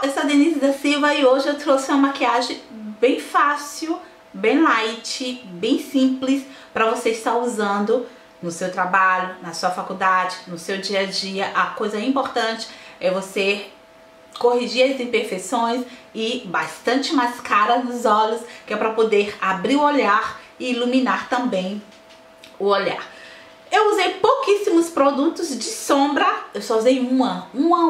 eu sou a Denise da Silva e hoje eu trouxe uma maquiagem bem fácil, bem light, bem simples para você estar usando no seu trabalho, na sua faculdade, no seu dia a dia. A coisa importante é você corrigir as imperfeições e bastante máscara nos olhos, que é para poder abrir o olhar e iluminar também o olhar. Eu usei pouquíssimos produtos de sombra, eu só usei uma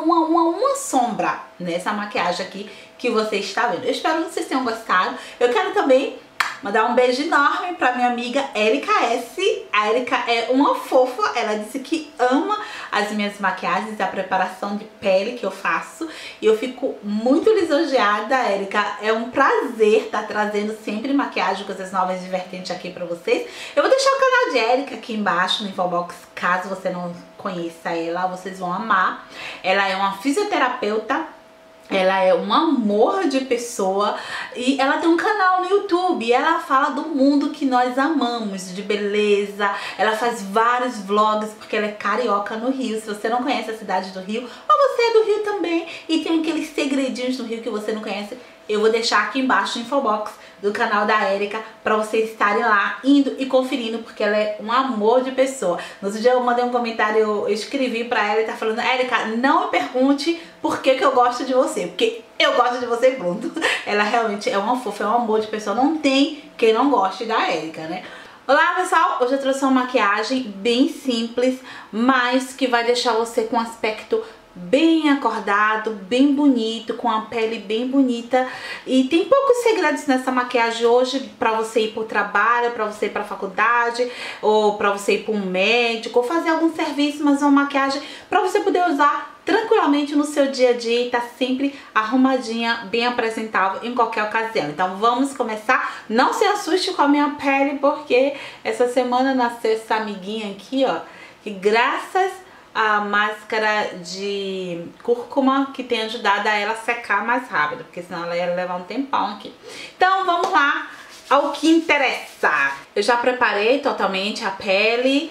sombra nessa maquiagem aqui que você está vendo. Eu espero que vocês tenham gostado. Eu quero também mandar um beijo enorme pra minha amiga Erika S. A Erika é uma fofa, ela disse que ama as minhas maquiagens, a preparação de pele que eu faço. E eu fico muito lisonjeada, Erika. É um prazer estar trazendo sempre maquiagem, coisas novas e divertentes aqui pra vocês. Eu vou deixar o canal de Erika aqui embaixo no infobox, caso você não conheça ela, vocês vão amar. Ela é uma fisioterapeuta. Ela é um amor de pessoa e ela tem um canal no YouTube e ela fala do mundo que nós amamos, de beleza. Ela faz vários vlogs porque ela é carioca no Rio. Se você não conhece a cidade do Rio, ou você é do Rio também e tem aqueles segredinhos do Rio que você não conhece, eu vou deixar aqui embaixo no infobox do canal da Erika para vocês estarem lá indo e conferindo, porque ela é um amor de pessoa. No outro dia eu mandei um comentário, eu escrevi pra ela e tá falando: Erika, não me pergunte por que eu gosto de você, porque eu gosto de você, pronto. Ela realmente é uma fofa, é um amor de pessoa, não tem quem não goste da Erika, né? Olá pessoal, hoje eu trouxe uma maquiagem bem simples, mas que vai deixar você com um aspecto bem acordado, bem bonito, com a pele bem bonita. E tem poucos segredos nessa maquiagem hoje para você ir pro trabalho, para você ir pra faculdade, ou para você ir para um médico, ou fazer algum serviço, mas é uma maquiagem para você poder usar tranquilamente no seu dia a dia e tá sempre arrumadinha, bem apresentável em qualquer ocasião. Então vamos começar. Não se assuste com a minha pele, porque essa semana nasceu essa amiguinha aqui, ó, que graças a máscara de cúrcuma que tem ajudado a ela secar mais rápido, porque senão ela ia levar um tempão aqui. Então vamos lá ao que interessa. Eu já preparei totalmente a pele,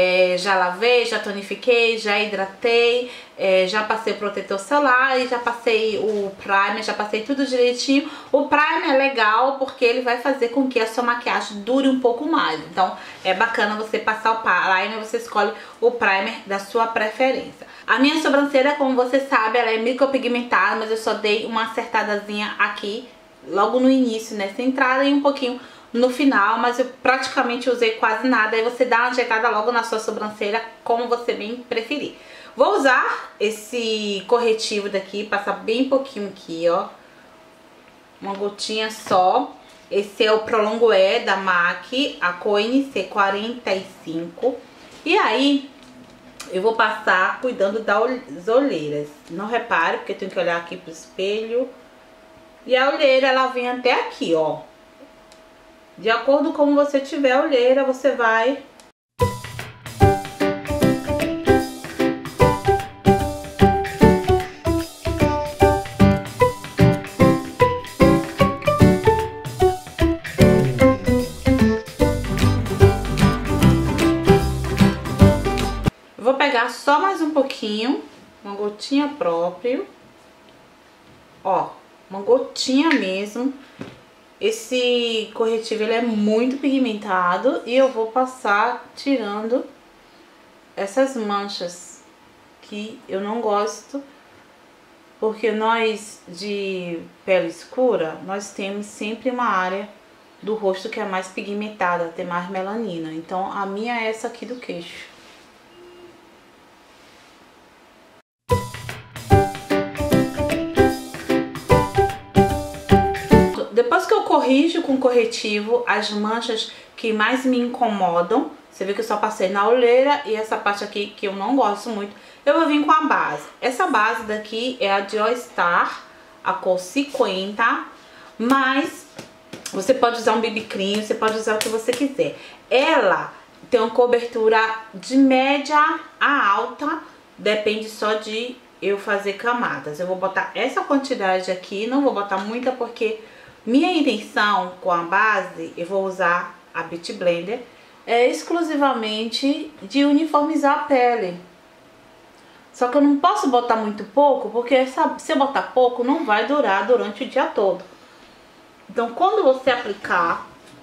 já lavei, já tonifiquei, já hidratei, já passei o protetor solar e já passei o primer, já passei tudo direitinho. O primer é legal porque ele vai fazer com que a sua maquiagem dure um pouco mais. Então é bacana você passar o primer, você escolhe o primer da sua preferência. A minha sobrancelha, como você sabe, ela é micropigmentada, mas eu só dei uma acertadazinha aqui, logo no início, nessa entrada, e um pouquinho no final, mas eu praticamente usei quase nada. Aí você dá uma ajeitada logo na sua sobrancelha, como você bem preferir. Vou usar esse corretivo daqui, passar bem pouquinho aqui, ó, uma gotinha só. Esse é o Prolongo-E da MAC, a cor NC45. E aí eu vou passar cuidando das olheiras. Não repare, porque eu tenho que olhar aqui pro espelho. E a olheira, ela vem até aqui, ó. De acordo com como você tiver a olheira, você vai vou pegar só mais um pouquinho, uma gotinha próprio, ó, uma gotinha mesmo. Esse corretivo ele é muito pigmentado e eu vou passar tirando essas manchas que eu não gosto, porque nós de pele escura, nós temos sempre uma área do rosto que é mais pigmentada, tem mais melanina. Então a minha é essa aqui do queixo. Depois que eu corrijo com corretivo as manchas que mais me incomodam, você vê que eu só passei na olheira e essa parte aqui que eu não gosto muito, eu vou vir com a base. Essa base daqui é a Joy Star, a cor 50, mas você pode usar um BB Cream, você pode usar o que você quiser. Ela tem uma cobertura de média a alta, depende só de eu fazer camadas. Eu vou botar essa quantidade aqui, não vou botar muita porque minha intenção com a base, eu vou usar a Beauty Blender, é exclusivamente de uniformizar a pele. Só que eu não posso botar muito pouco, porque se eu botar pouco, não vai durar durante o dia todo. Então, quando você aplicar,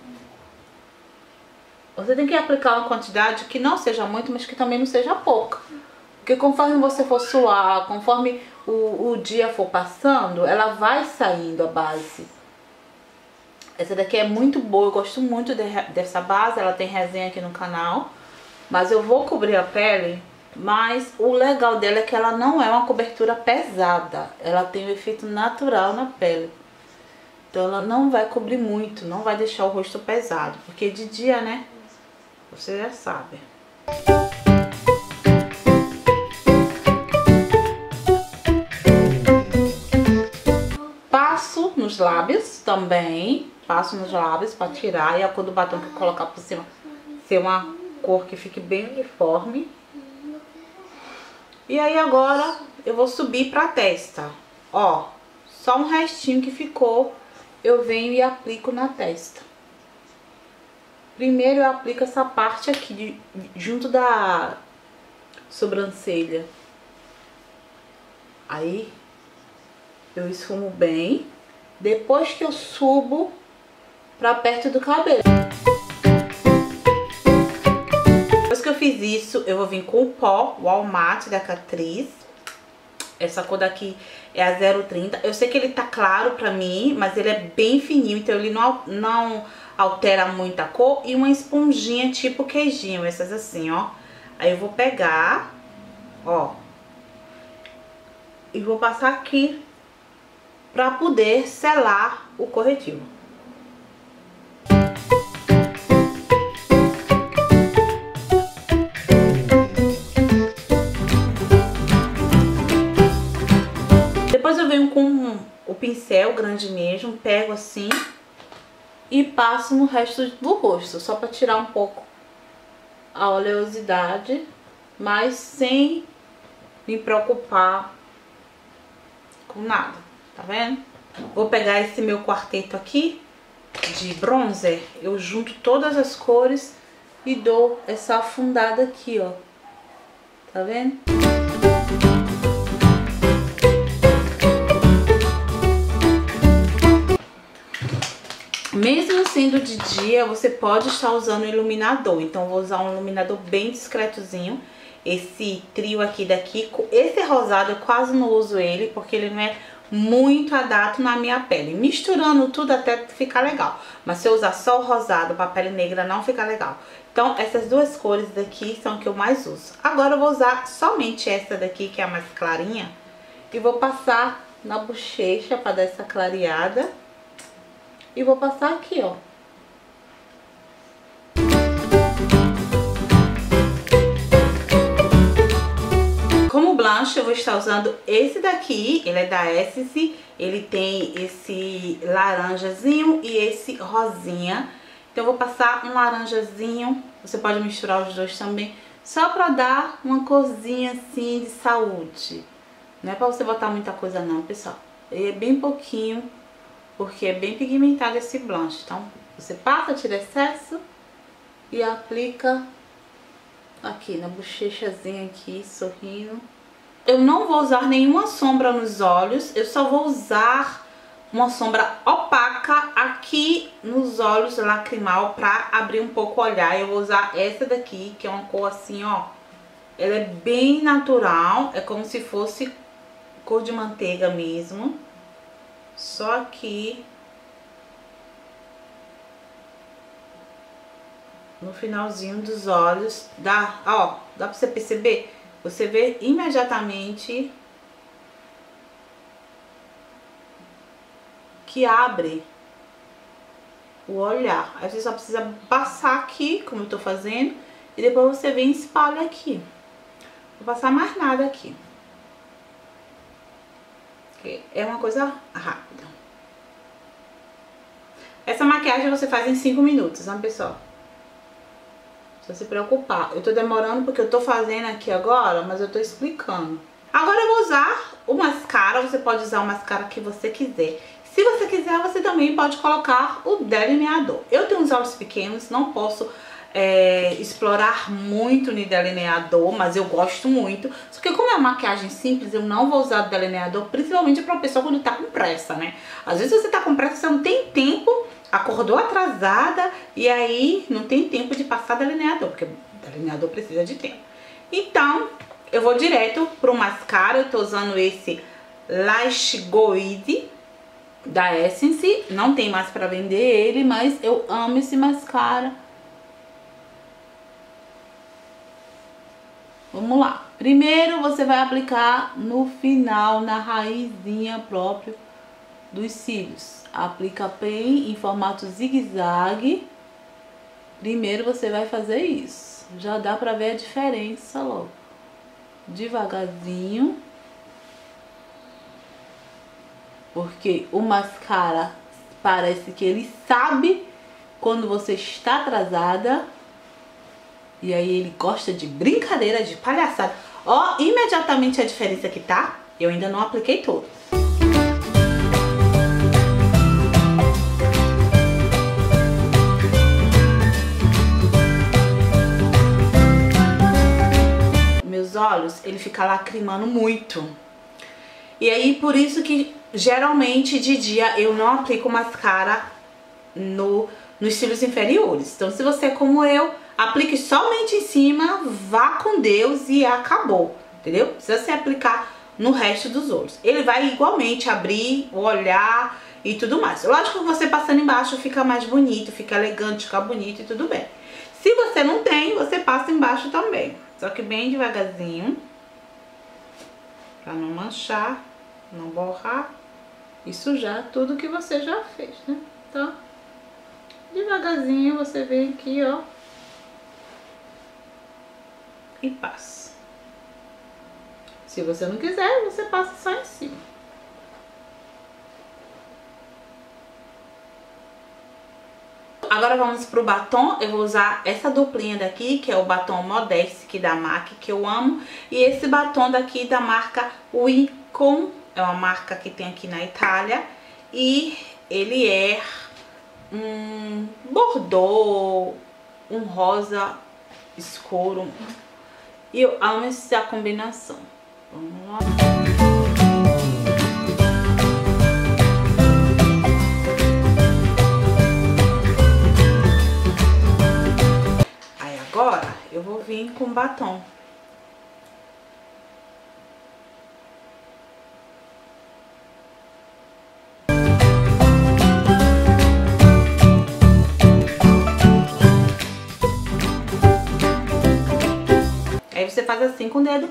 você tem que aplicar uma quantidade que não seja muito, mas que também não seja pouca. Porque conforme você for suar, conforme o dia for passando, ela vai saindo a base. Essa daqui é muito boa, eu gosto muito dessa base, ela tem resenha aqui no canal. Mas eu vou cobrir a pele, mas o legal dela é que ela não é uma cobertura pesada. Ela tem um efeito natural na pele. Então ela não vai cobrir muito, não vai deixar o rosto pesado. Porque de dia, né, você já sabe. Passo nos lábios também. Passo nos lábios pra tirar. E a cor do batom que eu colocar por cima ser uma cor que fique bem uniforme. E aí agora eu vou subir pra testa. Ó, só um restinho que ficou, eu venho e aplico na testa. Primeiro eu aplico essa parte aqui, junto da sobrancelha. Aí eu esfumo bem. Depois que eu subo pra perto do cabelo. Depois que eu fiz isso, eu vou vir com o pó, o All Matte da Catrice. Essa cor daqui é a 030. Eu sei que ele tá claro pra mim, mas ele é bem fininho, então ele não altera muito a cor. E uma esponjinha tipo queijinho, essas assim, ó. Aí eu vou pegar, ó, e vou passar aqui pra poder selar o corretivo. Depois eu venho com o pincel grande mesmo, pego assim e passo no resto do rosto, só para tirar um pouco a oleosidade, mas sem me preocupar com nada, tá vendo? Vou pegar esse meu quarteto aqui de bronzer, eu junto todas as cores e dou essa afundada aqui, ó, tá vendo? Mesmo sendo de dia, você pode estar usando um iluminador. Então, eu vou usar um iluminador bem discretozinho. Esse trio aqui daqui. Esse rosado eu quase não uso ele, porque ele não é muito adaptado na minha pele. Misturando tudo até ficar legal. Mas se eu usar só o rosado para pele negra, não fica legal. Então, essas duas cores daqui são que eu mais uso. Agora eu vou usar somente essa daqui, que é a mais clarinha. E vou passar na bochecha para dar essa clareada. E vou passar aqui, ó. Como blush, eu vou estar usando esse daqui. Ele é da Essence. Ele tem esse laranjazinho e esse rosinha. Então, eu vou passar um laranjazinho. Você pode misturar os dois também. Só pra dar uma corzinha assim de saúde. Não é pra você botar muita coisa não, pessoal. Ele é bem pouquinho. Porque é bem pigmentado esse blush. Então, você passa, tira excesso e aplica aqui na bochechazinha aqui, sorrindo. Eu não vou usar nenhuma sombra nos olhos. Eu só vou usar uma sombra opaca aqui nos olhos, lacrimal, pra abrir um pouco o olhar. Eu vou usar essa daqui, que é uma cor assim, ó. Ela é bem natural. É como se fosse cor de manteiga mesmo. Só aqui no finalzinho dos olhos, dá pra você perceber? Você vê imediatamente que abre o olhar. Aí você só precisa passar aqui, como eu tô fazendo, e depois você vem e espalha aqui. Não vou passar mais nada aqui. É uma coisa rápida. Essa maquiagem você faz em 5 minutos, né, pessoal? Não precisa se preocupar. Eu tô demorando porque eu tô fazendo aqui agora, mas eu tô explicando. Agora eu vou usar o mascara. Você pode usar o mascara que você quiser. Se você quiser, você também pode colocar o delineador. Eu tenho os olhos pequenos, não posso explorar muito no delineador, mas eu gosto muito. Só que como é uma maquiagem simples, eu não vou usar o delineador, principalmente pra pessoa quando tá com pressa, né? Às vezes você tá com pressa, você não tem tempo, acordou atrasada e aí não tem tempo de passar delineador, porque o delineador precisa de tempo. Então, eu vou direto pro mascara. Eu tô usando esse Lash Gold da Essence. Não tem mais pra vender ele, mas eu amo esse mascara. Vamos lá. Primeiro você vai aplicar no final, na raizinha própria dos cílios. Aplica bem em formato zigue-zague. Primeiro você vai fazer isso. Já dá pra ver a diferença logo. Devagarzinho. Porque o mascara parece que ele sabe quando você está atrasada. E aí ele gosta de brincadeira, de palhaçada. Ó, imediatamente a diferença que tá. Eu ainda não apliquei todo. Meus olhos, ele fica lacrimando muito. E aí por isso que geralmente de dia eu não aplico mascara nos cílios inferiores. Então se você é como eu, aplique somente em cima, vá com Deus e acabou, entendeu? Precisa se aplicar no resto dos olhos. Ele vai igualmente abrir o olhar e tudo mais. Lógico que você passando embaixo fica mais bonito, fica elegante, fica bonito e tudo bem. Se você não tem, você passa embaixo também. Só que bem devagarzinho, pra não manchar, não borrar e sujar tudo que você já fez, né? Então, devagarzinho você vem aqui, ó, e passa. Se você não quiser, você passa só em cima. Agora vamos pro batom. Eu vou usar essa duplinha daqui, que é o batom Modeste da MAC, que eu amo. E esse batom daqui da marca Wicom, é uma marca que tem aqui na Itália. E ele é um bordô, um rosa escuro. E eu amo essa combinação. Vamos lá. Aí agora eu vou vir com batom. Aí você faz assim com o dedo.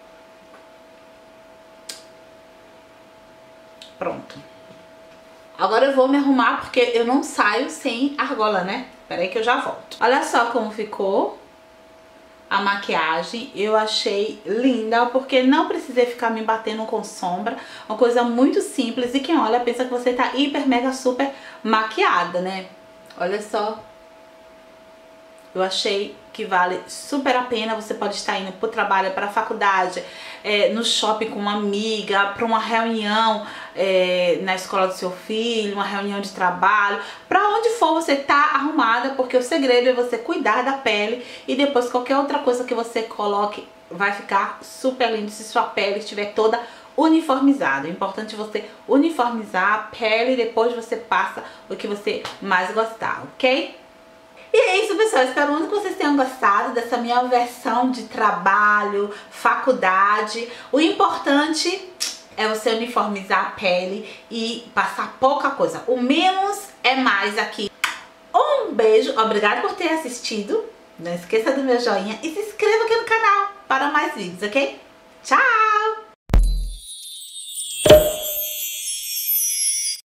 Pronto. Agora eu vou me arrumar porque eu não saio sem argola, né? Espera aí que eu já volto. Olha só como ficou a maquiagem. Eu achei linda porque não precisei ficar me batendo com sombra. Uma coisa muito simples e quem olha pensa que você tá hiper, mega, super maquiada, né? Olha só. Eu achei que vale super a pena. Você pode estar indo pro trabalho, para a faculdade, no shopping com uma amiga, para uma reunião na escola do seu filho, uma reunião de trabalho. Para onde for você tá arrumada, porque o segredo é você cuidar da pele e depois qualquer outra coisa que você coloque vai ficar super lindo se sua pele estiver toda uniformizada. É importante você uniformizar a pele e depois você passa o que você mais gostar, ok? E é isso, pessoal, espero muito que vocês tenham gostado dessa minha versão de trabalho, faculdade. O importante é você uniformizar a pele e passar pouca coisa. O menos é mais aqui. Um beijo, obrigada por ter assistido. Não esqueça do meu joinha e se inscreva aqui no canal para mais vídeos, ok? Tchau!